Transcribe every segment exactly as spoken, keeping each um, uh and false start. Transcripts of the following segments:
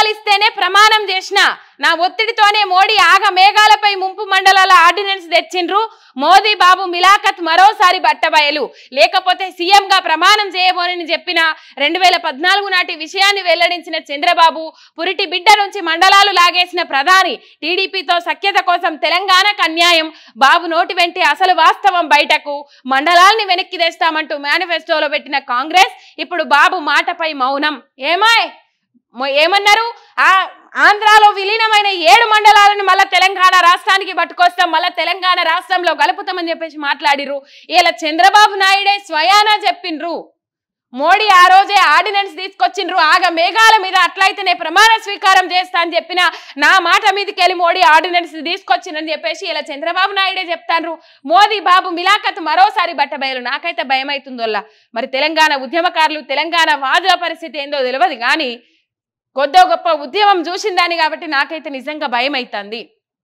ఇస్తేనే ప్రమాణం చేసిన నా ఒత్తిడితోనే మోడీ ఆగ మేఘాలపై ముంపు మండలాల ఆర్డినెన్స్ తెచ్చిండ్రు మోదీ బాబు మిలాఖత్ మరోసారి బట్టబయలు లేకపోతే సీఎం గా ప్రమాణం చేయబోనని చెప్పిన రెండు వేల పద్నాలుగు నాటి విషయాన్ని వెల్లడించిన చంద్రబాబు పురిటి బిడ్డ నుంచి మండలాలు లాగేసిన ప్రధాని టీడీపీతో సఖ్యత కోసం తెలంగాణకు అన్యాయం బాబు నోటి వెంటే అసలు వాస్తవం బయటకు మండలాల్ని వెనక్కి తెస్తామంటూ మేనిఫెస్టోలో పెట్టిన కాంగ్రెస్ ఇప్పుడు బాబు మాటపై మౌనం ఏమాయ్ ఏమన్నారు ఆ ఆంధ్రాలో విలీనమైన ఏడు మండలాలను మళ్ళా తెలంగాణ రాష్ట్రానికి పట్టుకొస్తాం మళ్ళా తెలంగాణ రాష్ట్రంలో కలుపుతామని చెప్పేసి మాట్లాడిరు ఇలా చంద్రబాబు నాయుడే స్వయానా చెప్పిండ్రు మోడీ ఆ రోజే ఆర్డినెన్స్ తీసుకొచ్చిండ్రు ఆగ మేఘాల మీద అట్లయితేనే ప్రమాణ స్వీకారం చేస్తా అని చెప్పిన నా మాట మీదకి వెళ్ళి మోడీ ఆర్డినెన్స్ తీసుకొచ్చిందని చెప్పేసి ఇలా చంద్రబాబు నాయుడే చెప్తాండ్రు మోదీ బాబు మిలాఖత్ మరోసారి బట్టబయలు నాకైతే భయం అవుతుందోల్లా మరి తెలంగాణ ఉద్యమకారులు తెలంగాణ వాదుల పరిస్థితి ఏందో తెలియదు కానీ కొద్దో గొప్ప ఉద్యమం చూసిందాని కాబట్టి నాకైతే నిజంగా భయం అవుతుంది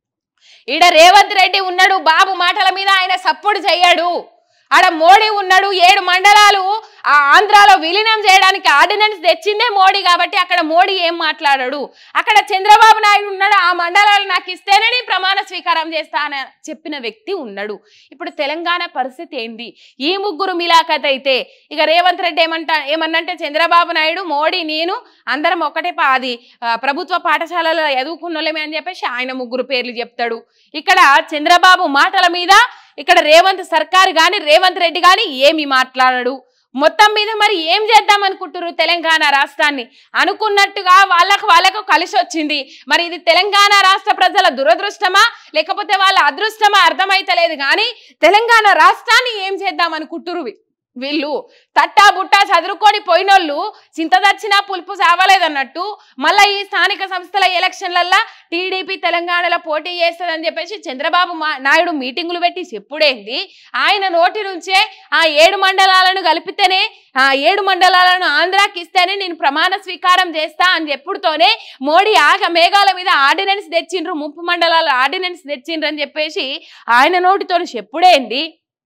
ఈడ రేవంత్ రెడ్డి ఉన్నాడు బాబు మాటల మీద ఆయన సపోర్ట్ చేయడు ఆడ మోడీ ఉన్నాడు ఏడు మండలాలు ఆ ఆంధ్రాలో విలీనం చేయడానికి ఆర్డినెన్స్ తెచ్చిందే మోడీ కాబట్టి అక్కడ మోడీ ఏం మాట్లాడాడు అక్కడ చంద్రబాబు నాయుడు ఉన్నాడు ఆ మండలాలు నాకు ఇస్తేనే నేను ప్రమాణ స్వీకారం చేస్తా అని చెప్పిన వ్యక్తి ఉన్నాడు ఇప్పుడు తెలంగాణ పరిస్థితి ఏంది ఈ ముగ్గురు మిలాఖత్ అయితే ఇక రేవంత్ రెడ్డి ఏమంటా ఏమన్నంటే చంద్రబాబు నాయుడు మోడీ నేను అందరం ఒకటే అది ప్రభుత్వ పాఠశాలలో ఎదుగుకున్నోళ్ళమే అని చెప్పేసి ఆయన ముగ్గురు పేర్లు చెప్తాడు ఇక్కడ చంద్రబాబు మాటల మీద ఇక్కడ రేవంత్ సర్కార్ గాని రేవంత్ రెడ్డి గాని ఏమి మాట్లాడడు మొత్తం మీద మరి ఏం చేద్దాం అనుకుంటున్నారు తెలంగాణ రాష్ట్రాన్ని అనుకున్నట్టుగా వాళ్ళకు వాళ్ళకు కలిసి వచ్చింది మరి ఇది తెలంగాణ రాష్ట్ర ప్రజల దురదృష్టమా లేకపోతే వాళ్ళ అదృష్టమా అర్థమైతలేదు కానీ తెలంగాణ రాష్ట్రాన్ని ఏం చేద్దాం అనుకుంటున్నారు వీళ్ళు తట్టా బుట్టా చదువుకొని పోయినోళ్ళు చింత దచ్చినా పులుపు సావలేదన్నట్టు మళ్ళీ ఈ స్థానిక సంస్థల ఎలక్షన్లల్లో టీడీపీ తెలంగాణలో పోటీ చేస్తుందని చెప్పేసి చంద్రబాబు నాయుడు మీటింగులు పెట్టి చెప్పుడేంది ఆయన నోటి నుంచే ఆ ఏడు మండలాలను కలిపితేనే ఆ ఏడు మండలాలను ఆంధ్రాకి ఇస్తేనే నేను ప్రమాణ స్వీకారం చేస్తా అని చెప్పుడుతోనే మోడీ ఆగ మేఘాల మీద ఆర్డినెన్స్ తెచ్చిండ్రు ముంపు మండలాల ఆర్డినెన్స్ తెచ్చిండ్రు అని చెప్పేసి ఆయన నోటితో చెప్పుడేంది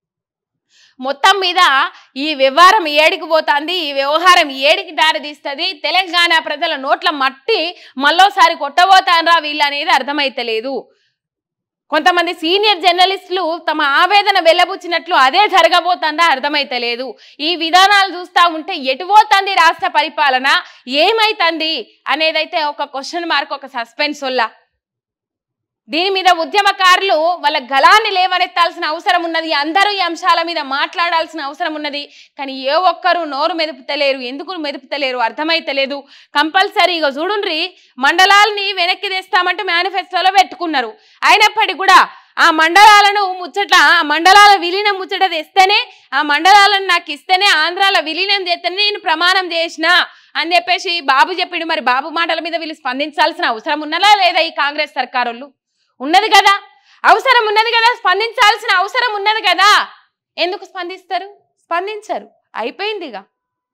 మొత్తం మీద ఈ వ్యవహారం ఏడికి పోతుంది ఈ వ్యవహారం ఏడికి దారితీస్తుంది తెలంగాణ ప్రజల నోట్ల మట్టి మళ్ళోసారి కొట్టబోతాన్రా వీళ్ళు అనేది అర్థమైతలేదు కొంతమంది సీనియర్ జర్నలిస్టులు తమ ఆవేదన వెల్లబుచ్చినట్లు అదే జరగబోతుందా అర్థమైతలేదు ఈ విధానాలు చూస్తూ ఉంటే ఎటు పోతుంది రాష్ట్ర పరిపాలన ఏమైతుంది అనేదైతే ఒక క్వశ్చన్ మార్క్ ఒక సస్పెన్స్ వల్ల దీని మీద ఉద్యమకారులు వాళ్ళ గళాన్ని లేవనెత్తాల్సిన అవసరం ఉన్నది అందరూ ఈ అంశాల మీద మాట్లాడాల్సిన అవసరం ఉన్నది కానీ ఏ ఒక్కరు నోరు మెదుపుతలేరు ఎందుకు మెదుపుతలేరు అర్థమైతలేదు కంపల్సరీగా చూడుండ్రి మండలాల్ని వెనక్కి తెస్తామంటే మేనిఫెస్టోలో పెట్టుకున్నారు అయినప్పటికీ కూడా ఆ మండలాలను ముచ్చట ఆ మండలాల విలీనం ముచ్చట తెస్తేనే ఆ మండలాలను నాకు ఇస్తేనే ఆంధ్రాల విలీనం చేస్తేనే నేను ప్రమాణం చేసిన అని చెప్పేసి బాబు చెప్పిండు మరి బాబు మాటల మీద వీళ్ళు స్పందించాల్సిన అవసరం ఉన్నదా లేదా ఈ కాంగ్రెస్ సర్కారులు ఉన్నది కదా అవసరం ఉన్నది కదా స్పందించాల్సిన అవసరం ఉన్నది కదా ఎందుకు స్పందిస్తారు స్పందించరు అయిపోయిందిగా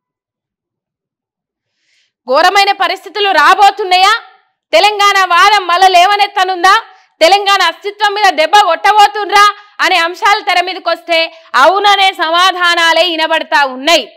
ఘోరమైన పరిస్థితులు రాబోతున్నాయా తెలంగాణ వాదం మళ్ళీ లేవనెత్తనుందా తెలంగాణ అస్తిత్వం మీద దెబ్బ కొట్టబోతుండ్రా అనే అంశాలు తెర మీదకి వస్తే అవుననే సమాధానాలే వినబడతా ఉన్నాయి